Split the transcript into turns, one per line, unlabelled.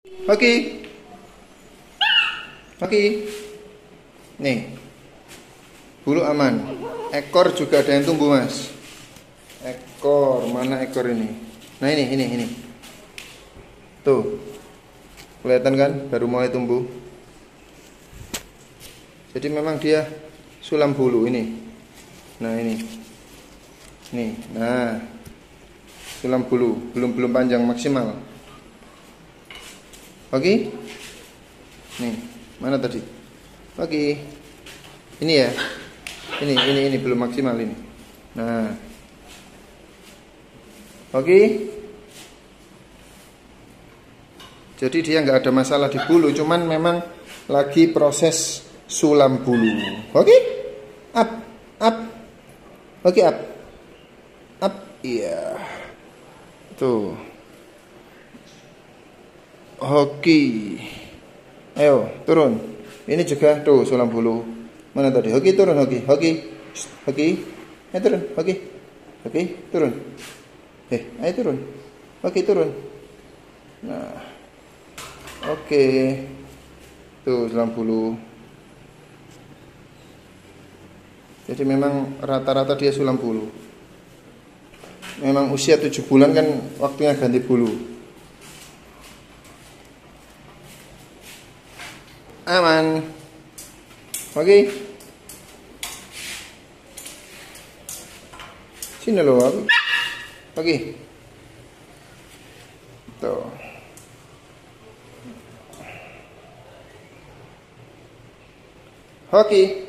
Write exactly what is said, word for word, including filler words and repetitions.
Oke. Oke. Nih. Bulu aman. Ekor juga ada yang tumbuh, Mas. Ekor, mana ekor ini? Nah, ini, ini, ini. Tuh. Kelihatan kan? Baru mulai tumbuh. Jadi memang dia sulam bulu ini. Nah, ini. Nih, nah. Sulam bulu, belum belum panjang maksimal. Oke. Nih, mana tadi? Oke. Ini ya. Ini, ini, ini belum maksimal ini. Nah. Oke. Jadi dia nggak ada masalah di bulu, cuman memang lagi proses sulam bulu. Oke? Up, up. Oke, up. Up, iya. Tuh. Oke. Ayo, turun. Ini juga tuh sulam bulu. Mana tadi? Oke, turun, oke. Oke. Oke. Ayo turun, oke. Oke, turun. Eh, ayo turun. Oke, turun. Nah. Oke. Tuh sulam bulu. Jadi memang rata-rata dia sulam bulu. Memang usia tujuh bulan kan waktunya ganti bulu. Aman. Oke. Sini loh aku. Oke. Tuh. Oke.